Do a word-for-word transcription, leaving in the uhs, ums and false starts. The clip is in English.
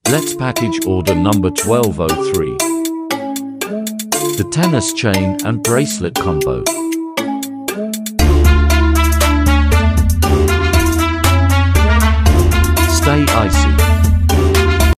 Let's package order number twelve oh three. The tennis chain and bracelet combo. Stay icy.